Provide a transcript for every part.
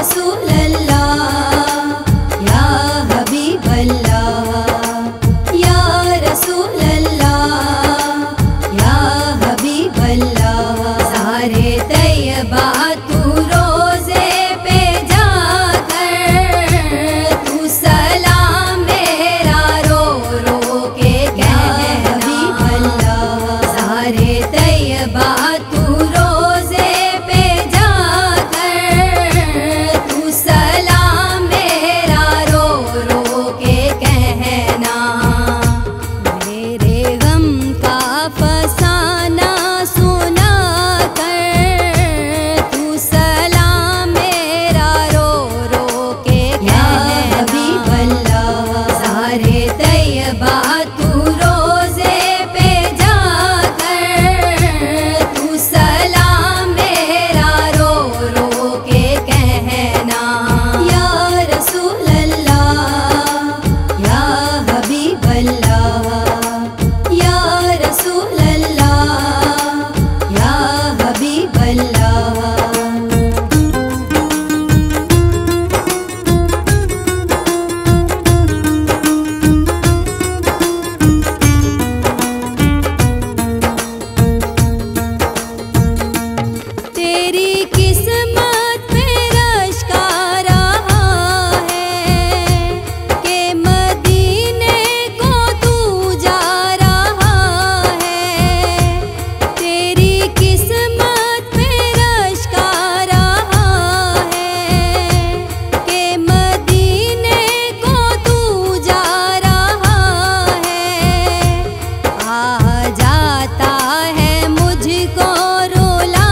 रसूल अल्लाह या हबीब अल्लाह या रसूल अल्लाह या हबीब अल्लाह। सारे तैयबा तू रोज़े पे जाकर तू सलाम मेरा रो रो के कहना हबीब अल्लाह। सारे तैयबा तू रोज़े पे जाकर तू सलाम मेरा रो रो के कहना। मेरे गम का फसाना सुना कर तू सलाम मेरा रो रो के कहना हबीब अल्लाह। सारे तैयबा तू रोज़े पे जाकर तू सलाम मेरा रो रो के कहना। या रसूल अल्लाह या हबीब अल्लाह या रसूल अल्लाह या हबीब अल्लाह। तेरी किस्मत में रश का रहा है कि मदीने को तू जा रहा है। तेरी किस्मत में रश का रहा है कि मदीने को तू जा रहा है। आ जाता है मुझको रुला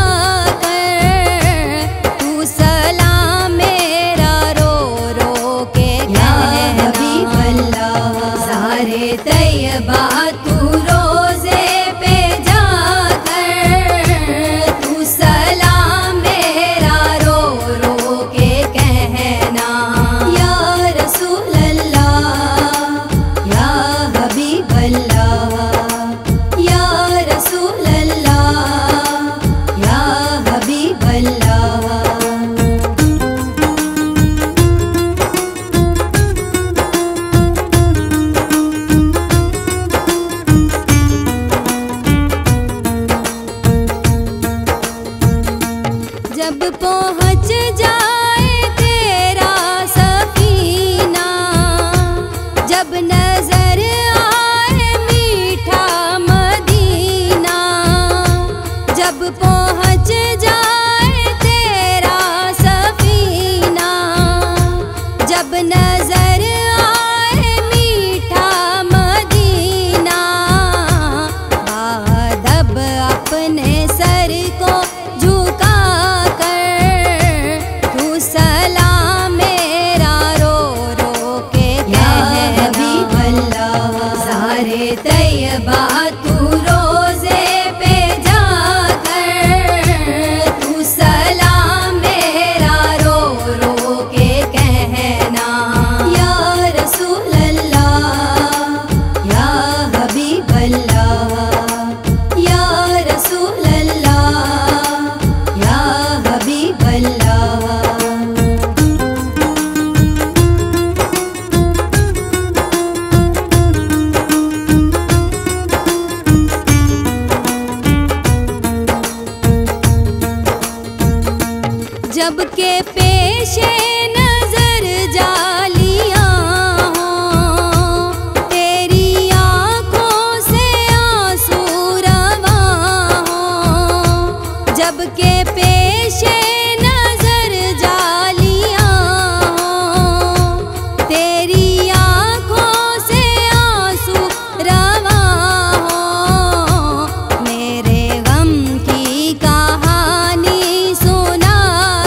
कर तू सलाम मेरा रो रो के कहना हबीब अल्लाह। सारे तैयबा तू रोज़े पे जाकर तू सलाम मेरा रो रो के कहना। या रसूल अल्लाह या हबीब अल्लाह या रसूल अल्लाह या हबीब अल्लाह। जब पहुँच जाए तेरा सफीना, जब नजर आए मीठा मदीना, जब पहुँच जाए तेरा सफीना, जब नजर आए मीठा मदीना, बादब अपने सर को झुका कर तू सलाम मेरा रो रो के कहना हबीब अल्लाह। सारे तैयबा तू रोज़े पे जाकर तू सलाम मेरा रो रो के कहना। या रसूल अल्लाह या हबीब अल्लाह या रसूल अल्लाह या हबीब अल्लाह। जब के पेशे नजर जालियां हों, तेरी आँखों से आंसू रवा हों। जब के पेशे नजर जालियां हों, तेरी आँखों से आंसू रवा हों। मेरे गम की कहानी सुना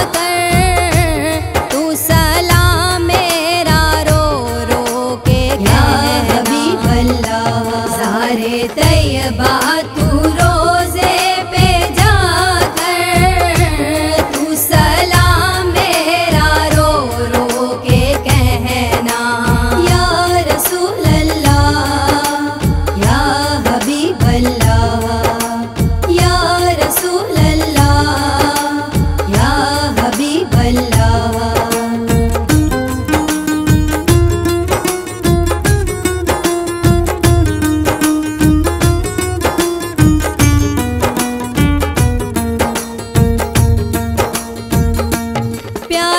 कर तू सलाम मेरा रो रो के कहना हबीब अल्लाह। सारे तैयबा तू रोज़े पे जाकर तू सलाम मेरा रो रो के कहना। या रसूल अल्लाह या हबीब अल्लाह या रसूल अल्लाह या हबीब अल्लाह।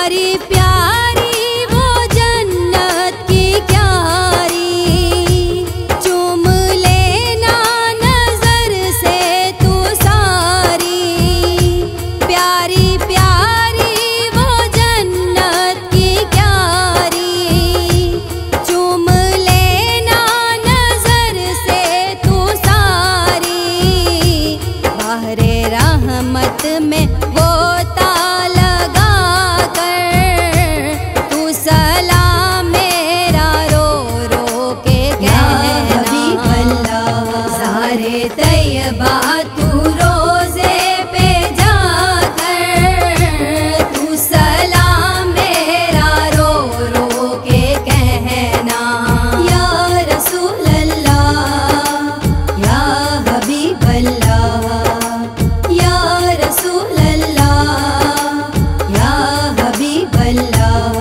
प्यारी प्यारी वो जन्नत की क्यारी, चूम लेना नजर से तू सारी। प्यारी प्यारी वो जन्नत की क्यारी, चूम लेना नजर से तू सारी। बाहरे रहमत में वो तैयबा तू रोज़े पे जाकर, तू सलाम मेरा रो रो के कहना। या रसूल अल्लाह या हबीब अल्लाह, या रसूल अल्लाह या हबीब अल्लाह।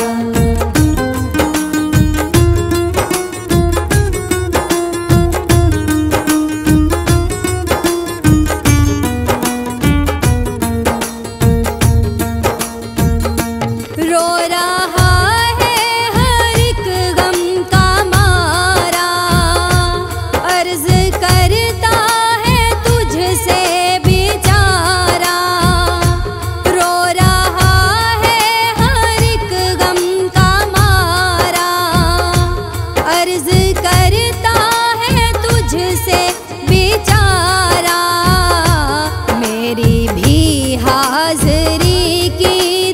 रो रहा है हर एक गम का मारा, अर्ज करता है तुझसे बेचारा। रो रहा है हर एक गम का मारा, अर्ज करता है तुझसे बेचारा। मेरी भी हाज़री की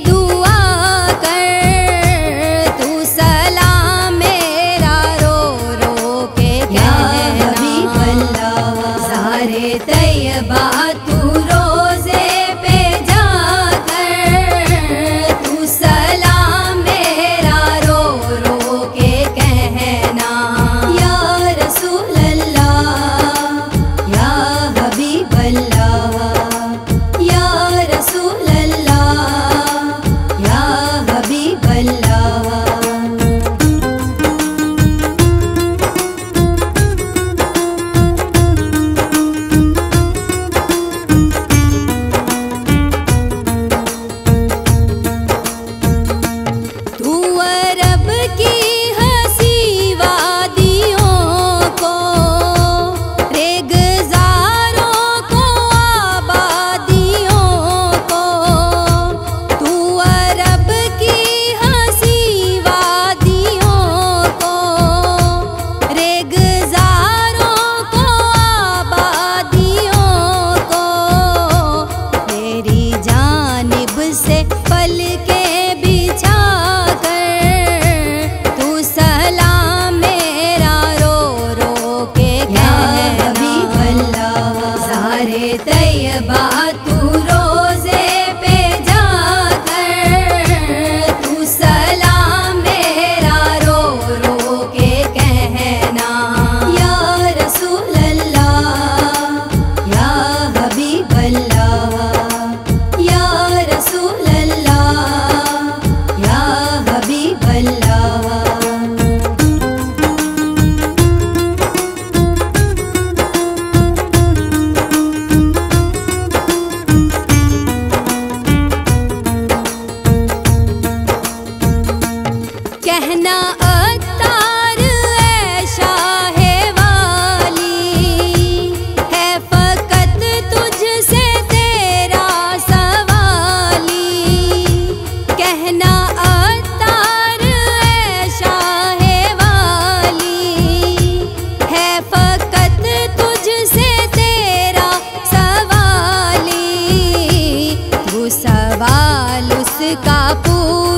तैयबा तू रोज़े पे जाकर, तू सलाम मेरा रो रो के कहना। या रसूल अल्लाह या हबीब अल्लाह, या रसूल अल्लाह या हबीब अल्लाह। से पल के बिछा कर, तू सलाम मेरा रो रो के कहना। सारे तैयबा तू रोज़े पे जाकर, तू सलाम मेरा रो रो के कहना। या रसूल अल्लाह या हबीब अल्लाह, या रसूल अल्लाह या हबीब अल्लाह। कहना अत्तार ऐशा है वाली, है फकत तुझसे तेरा सवाली। कहना अत्तार ऐशा है वाली, है फकत तुझसे तेरा सवाली। तू सवाल उसका पूछ